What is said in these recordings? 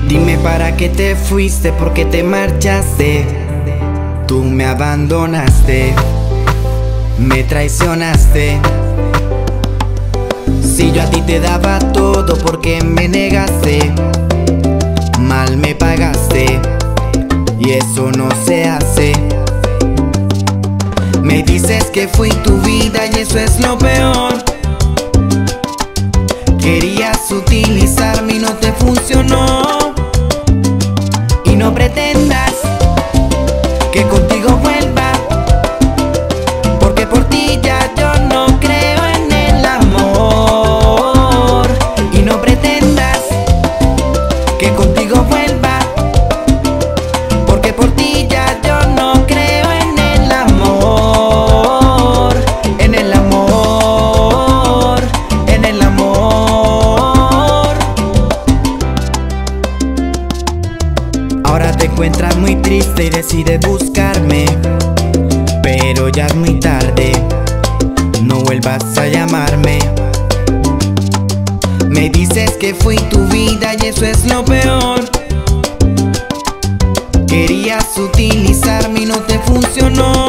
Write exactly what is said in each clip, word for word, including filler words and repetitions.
Dime para qué te fuiste, por qué te marchaste. Tú me abandonaste, me traicionaste. Si yo a ti te daba todo, ¿por qué me negaste? Mal me pagaste, y eso no se hace. Me dices que fui tu vida y eso es lo peor. Querías utilizarme y no te funcionó. Y no pretendas que contigo vuelva, porque por ti ya yo no creo en el amor. Y no pretendas que contigo vuelva, porque por ti ya yo no creo en el amor. En el amor, en el amor. Ahora te encuentras muy triste y decides buscarme, pero ya es muy tarde, no vuelvas a llamarme. Me dices que fui tu vida y eso es lo peor. Querías utilizarme y no te funcionó.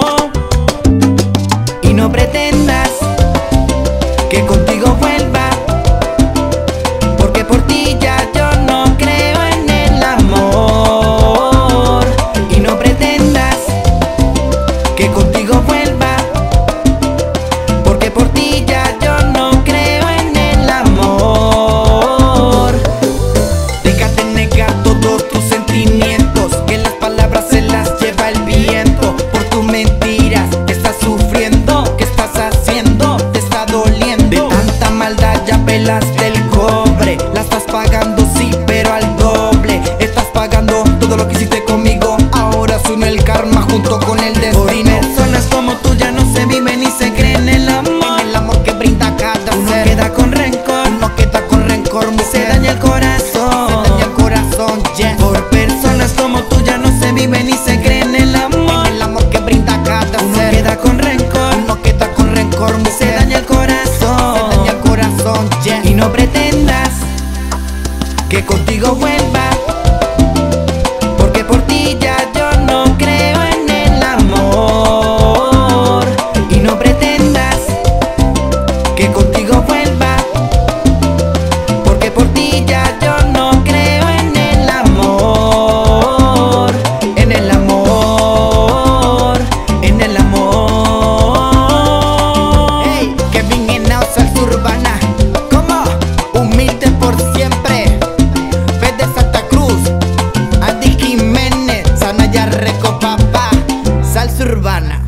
Y no pretendas que contigo vuelva, porque por ti ya yo no creo en el amor. Y no pretendas que contigo vuelva, porque por ti ya yo no creo en el amor. Déjate negar todos tus sentimientos, que las palabras se las lleva el viento. Por tus mentiras que estás sufriendo, que estás haciendo, te está doliendo. De tanta maldad ya pelaste el cobre, la estás pagando sí, pero al doble. Estás pagando todo lo que hiciste conmigo, ahora asume el karma junto con el destino. Personas como tú ya no se viven ni se creen en el amor, en el amor que brinda cada ser. Uno queda con rencor, uno queda con rencor, se daña el corazón, se daña el corazón, yeah. Por personas como tú ya no se vive ni se cree en el amor, en el amor que brinda cada ser. Uno queda con rencor, uno queda con rencor, se daña el corazón, se daña el corazón, yeah. Y no pretendas que contigo vuelva, porque por ti ya yo no creo en el amor. Y no pretendas que contigo vuelva, porque por ti ya yo no creo en el amor. En el amor, en el amor. Hey, Kevin Henao, Salsa Urbana. ¿Cómo? Humilde por siempre. Fede Santa Cruz, Andy Jiménez, Sanaya Reco, papá. Salsa Urbana.